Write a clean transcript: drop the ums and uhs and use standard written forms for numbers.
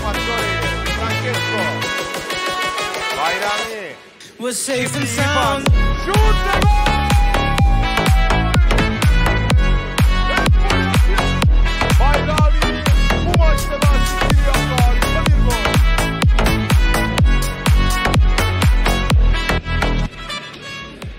Fattori, Francesco, Bayrami. We're safe and sound. Shoot the ball!